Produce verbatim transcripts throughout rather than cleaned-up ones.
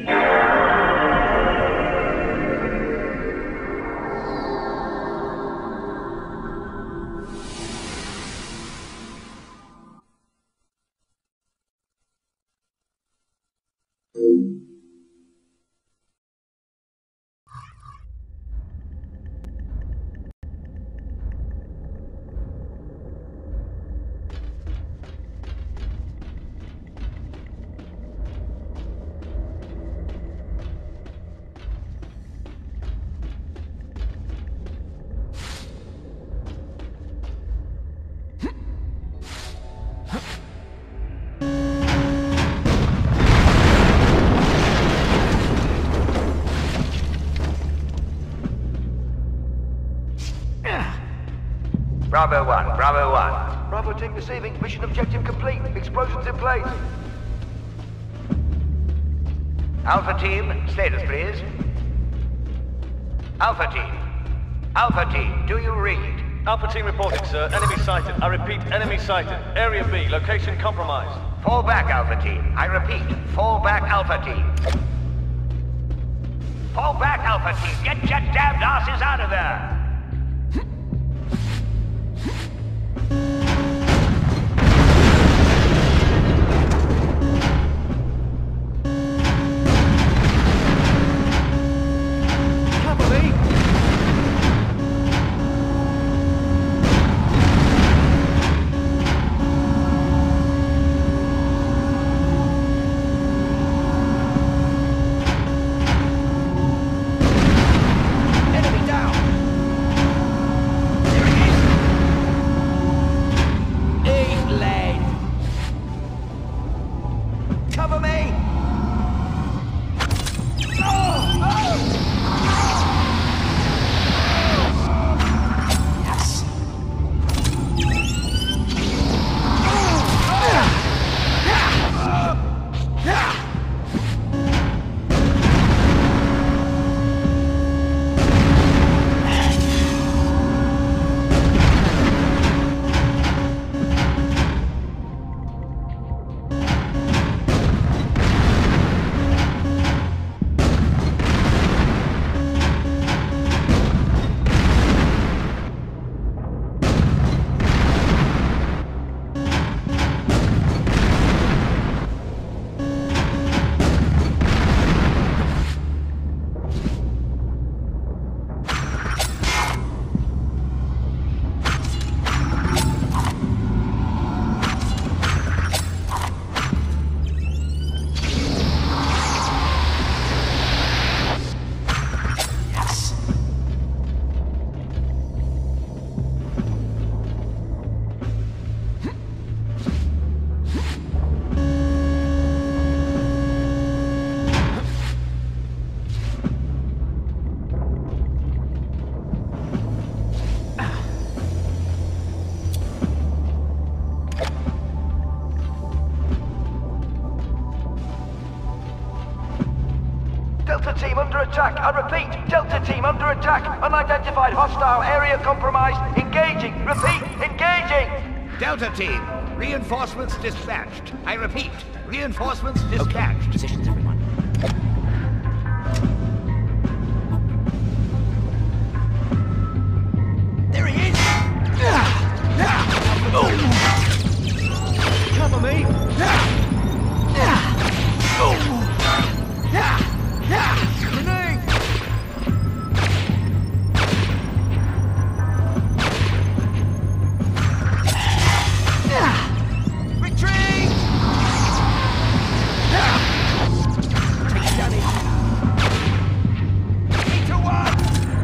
Bravo one, Bravo one. Bravo team receiving. Mission objective complete. Explosions in place. Alpha team, status please. Alpha team. Alpha team, do you read? Alpha team reporting, sir. Enemy sighted. I repeat, enemy sighted. Area B, location compromised. Fall back, Alpha team. I repeat, fall back, Alpha team. Fall back, Alpha team. Get your damned asses out of there. Delta team under attack. I repeat, Delta team under attack. Unidentified hostile area compromised. Engaging. Repeat, engaging. Delta team, reinforcements dispatched. I repeat, reinforcements dispatched. Okay. Positions, everyone. There he is. Cover me. Grenade! Retreat! Take damage. Three to one.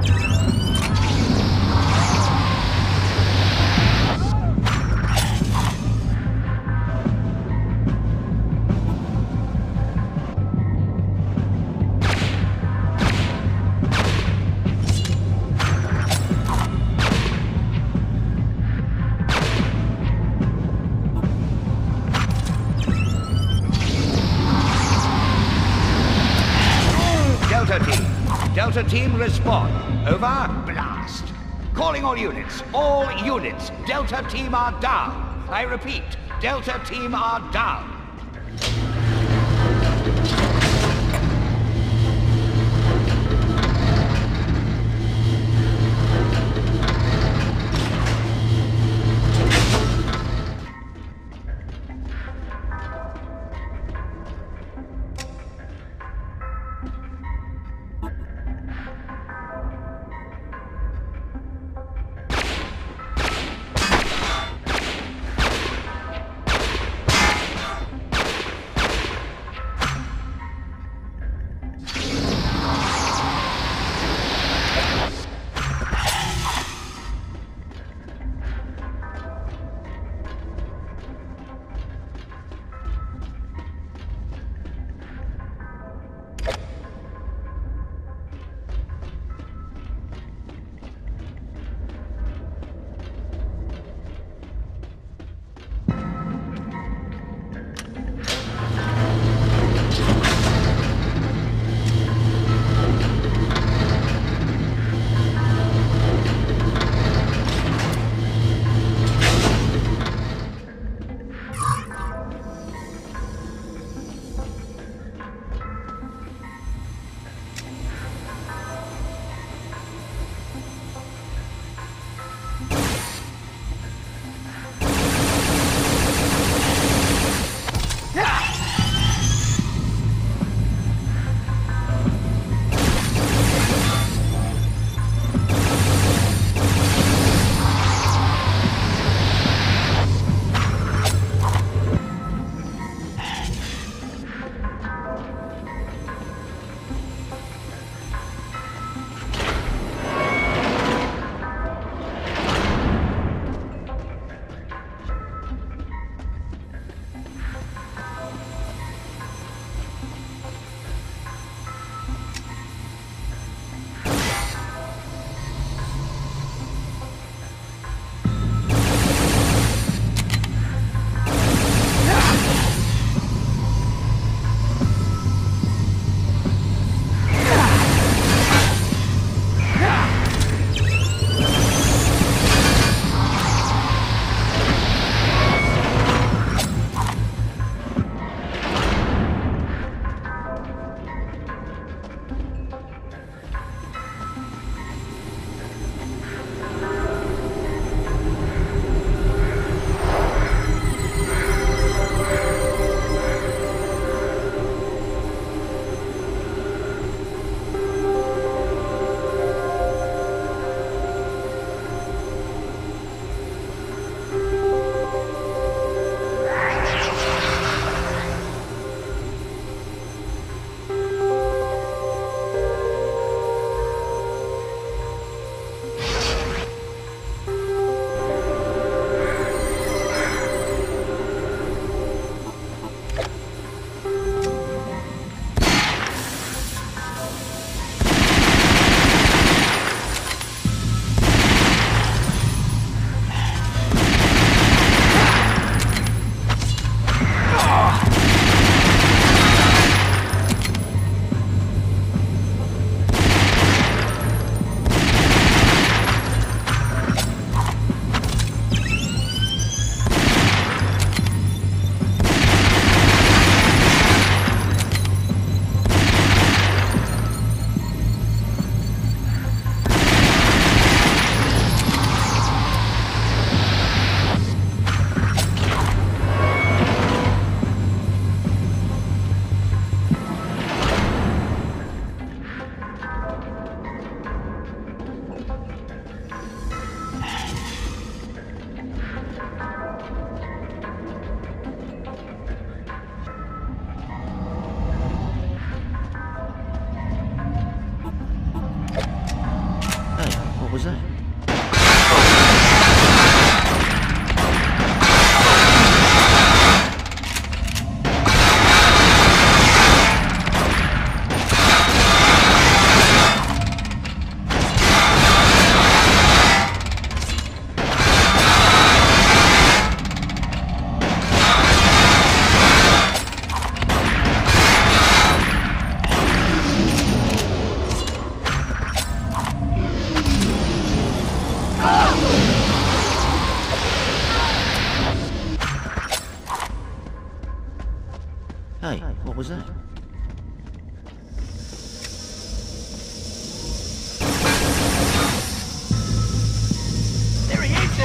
Delta team. Delta team respond. Over. Blast. Calling all units. All units. Delta team are down. I repeat. Delta team are down. was that? Hey, what was that? There he is!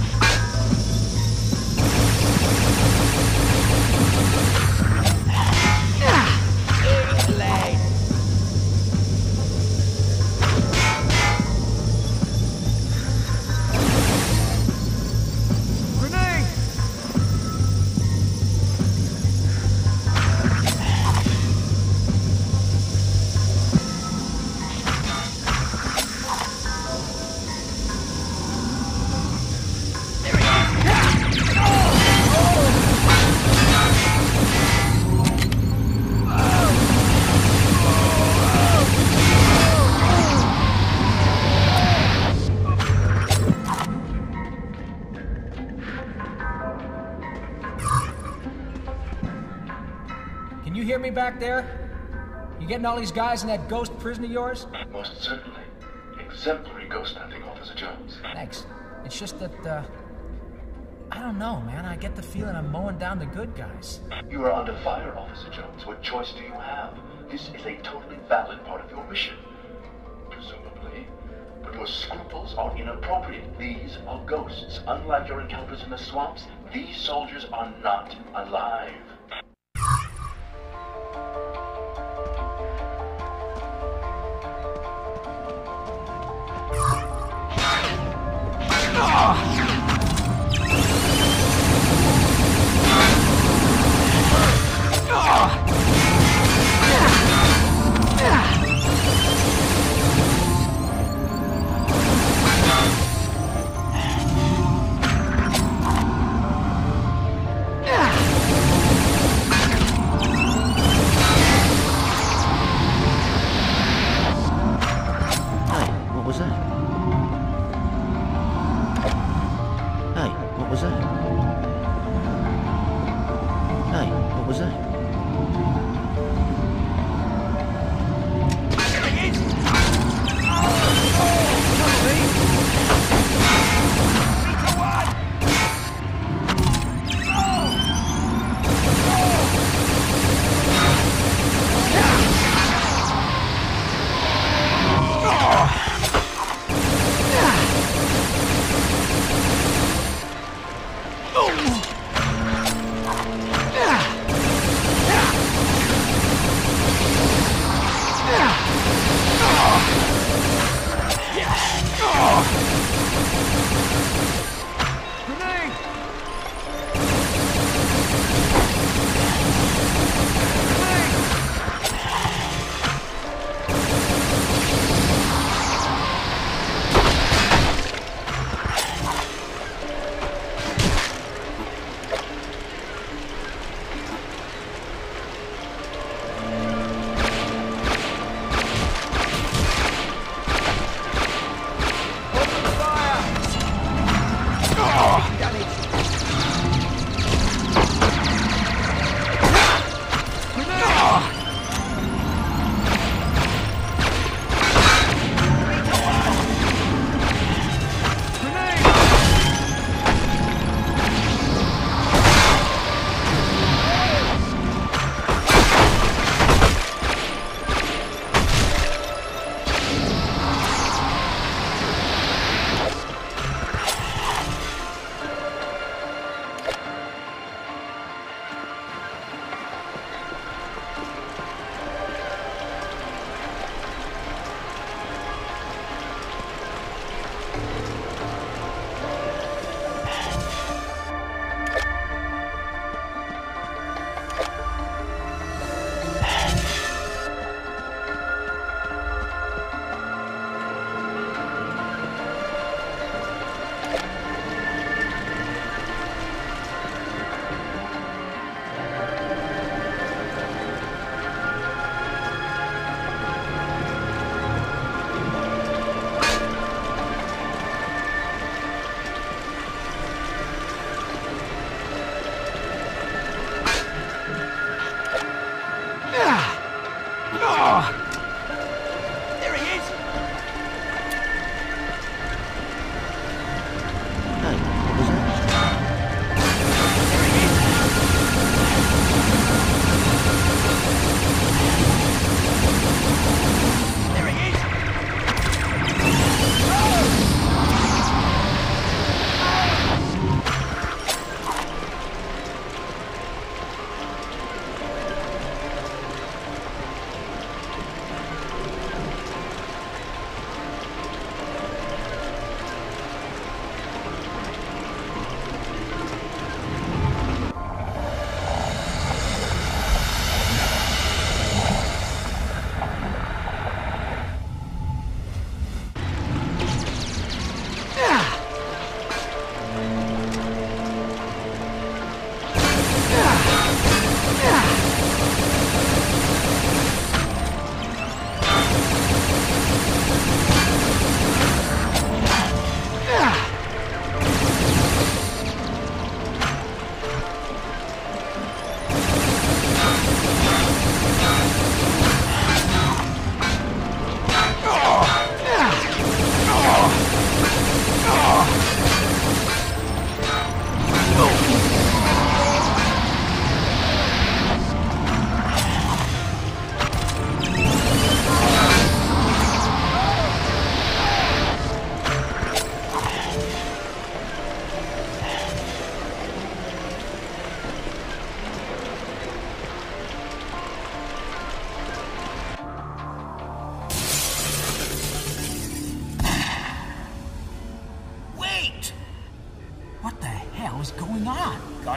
Can you hear me back there? You getting all these guys in that ghost prison of yours? Most certainly. Exemplary ghost hunting, Officer Jones. Thanks. It's just that, uh... I don't know, man. I get the feeling I'm mowing down the good guys. You are under fire, Officer Jones. What choice do you have? This is a totally valid part of your mission. Presumably. But your scruples are inappropriate. These are ghosts. Unlike your encounters in the swamps, these soldiers are not alive.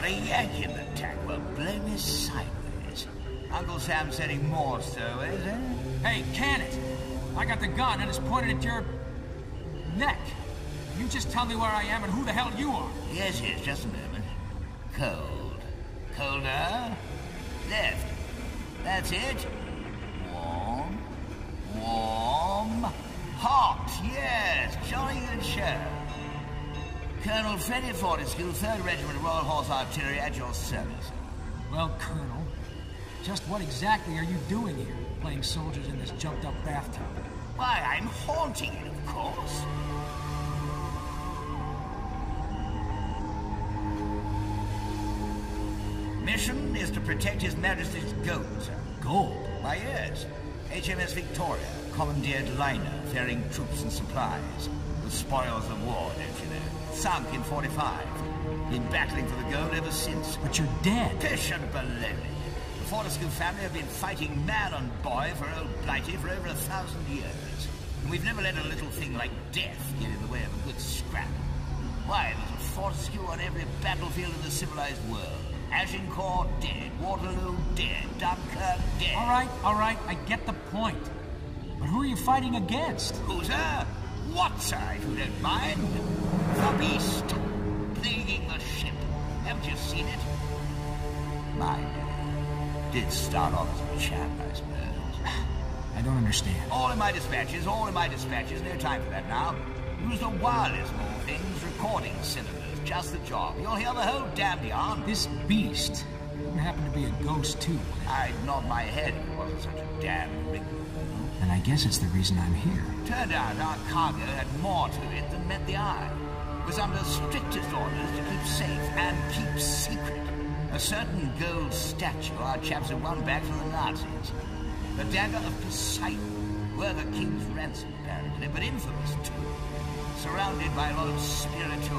got a yank in the tank. Well, blow me sideways. Uncle Sam said he more stowaways, eh? Hey, can it! I got the gun and it's pointed at your... neck. You just tell me where I am and who the hell you are. Yes, yes, just a moment. Cold. Colder. Left. That's it. Warm. Warm. Hot, yes. Jolly good show. Colonel Freddie Fortescue, third Regiment Royal Horse Artillery, at your service. Well, Colonel, just what exactly are you doing here, playing soldiers in this jumped-up bathtub? Why, I'm haunting it, of course. Mission is to protect His Majesty's gold, sir. Gold? Why, yes. H M S Victoria, commandeered liner, ferrying troops and supplies. The spoils of war, don't you know? Sunk in forty-five. Been battling for the gold ever since. But you're dead. Pish and baloney. The Fortescue family have been fighting man and boy for old Blighty for over a thousand years. And we've never let a little thing like death get in the way of a good scrap. Why, there's a Fortescue on every battlefield in the civilized world. Agincourt dead, Waterloo dead, Dunkirk dead. All right, all right, I get the point. But who are you fighting against? Who, sir? What, sir, if you don't mind? The beast, plaguing the ship. Haven't you seen it? Mine did start off as a chap, I suppose. I don't understand. All in my dispatches, all in my dispatches. No time for that now. Use the wireless of all things, recording cylinders. Just the job. You'll hear the whole damn yarn. This beast wouldn't happen to be a ghost, too. I'd nod my head if it wasn't such a damn wrinkle. And I guess it's the reason I'm here. Turned out our cargo had more to it than met the eye. It was under strictest orders to keep safe and keep secret. A certain gold statue our chaps had won back from the Nazis. The dagger of Poseidon, were the king's ransom, apparently, but infamous, too. Surrounded by a lot of spiritual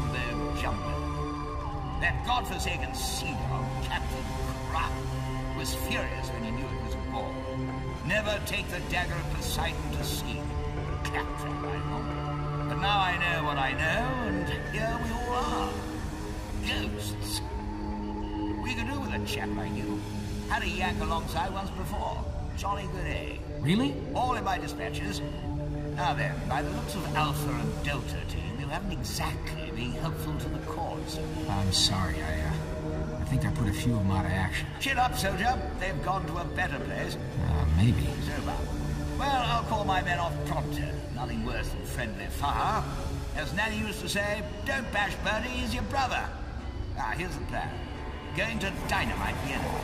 mumbo-jumbo. That godforsaken sea dog, Captain Crab, was furious when he knew it was a ball. Never take the dagger of Poseidon to sea. Claptrap, I know. But now I know what I know, and here we all are. Ghosts. We could do with a chap like you. Had a yank alongside once before. Jolly good, eh? Really? All in my dispatches. Now then, by the looks of Alpha and Delta team, you haven't exactly been helpful to the cause. I'm sorry, I, uh, I think I put a few of them out of action. Chill up, soldier. They've gone to a better place. Uh, maybe. So about. Well, I'll call my men off pronto. Nothing worse than friendly fire. As Nanny used to say, don't bash Bertie, he's your brother. Ah, here's the plan. Going to dynamite the enemy.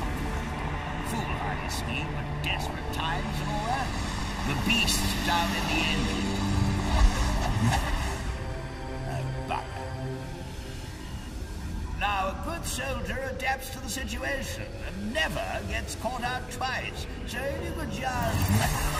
Foolhardy scheme, but desperate times and all that. The beast's down in the engine. Oh, bugger. Now, a good soldier adapts to the situation and never gets caught out twice. So you could just...